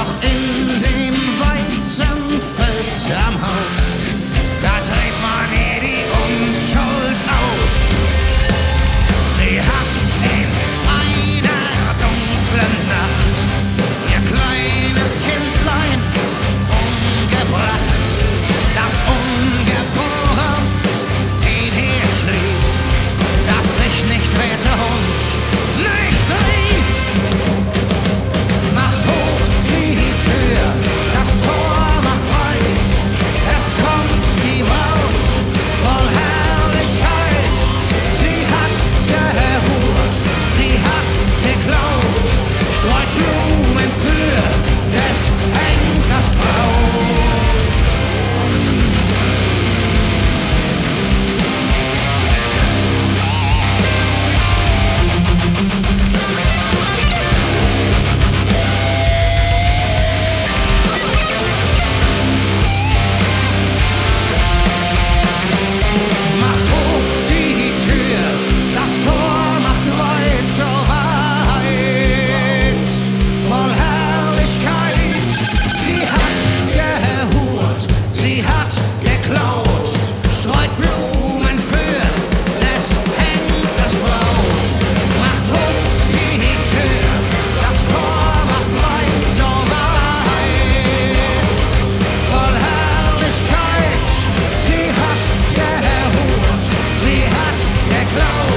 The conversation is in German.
Doch in dem Weizenfeld am Haus, da trägt man ihr die Unschuld aus. Sie hat in einer dunklen Nacht ihr kleines Kindlein umgebracht, das ungeboren in ihr schlief, das sich nicht wehrte und nicht rief. Macht hoch die Tür, das Tor macht breit, es kommt die Braut voll Herrlichkeit. Sie hat gehurt, sie hat geklaut, streut Blumen für des Henkers Braut. Macht hoch die Tür, das Tor macht weit, so weit, voll Herrlichkeit. Sie hat gehurt, sie hat geklaut, streut Blumen für des Henkers Braut. Macht hoch die Tür, das Tor macht weit, so weit, voll Herrlichkeit. Sie hat gehurt, sie hat geklaut.